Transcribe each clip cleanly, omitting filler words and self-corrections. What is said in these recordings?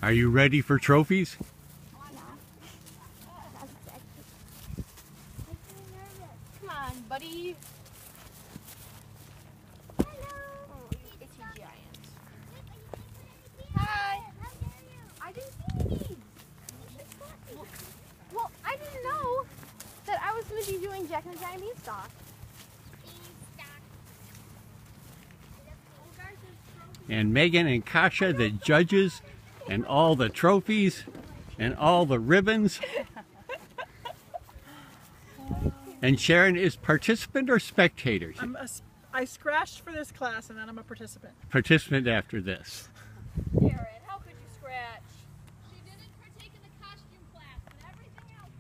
Are you ready for trophies? Come on, buddy. Hello. Oh, you itchy giant. Hi. I didn't see these. Well, I didn't know that I was going to be doing Jack and the Giant Beanstalk. And Megan and Kasha, the judges, and all the trophies, and all the ribbons. And Sharon is participant or spectator? I scratched for this class and then I'm a participant. Participant after this. Sharon, how could you scratch? She didn't partake in the costume class, but everything else.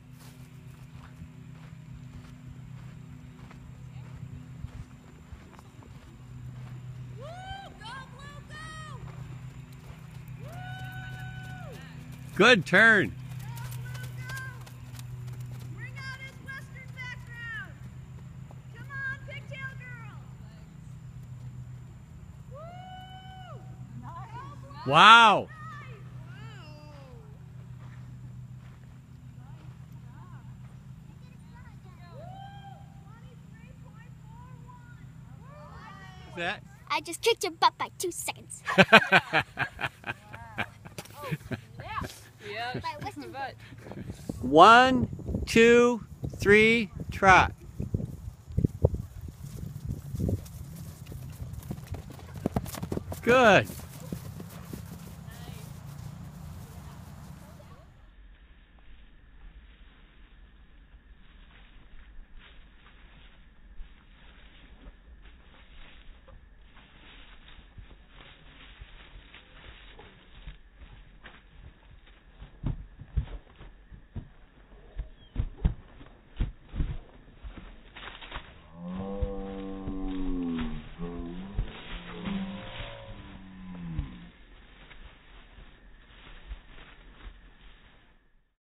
Woo! Go, Blue, go! Woo! Good turn. Bring out his western background. Come on, pigtail girl. Woo! Nice. Wow. That? I just kicked your butt by 2 seconds. Yeah. By Western But 1, 2, 3, trot. Good.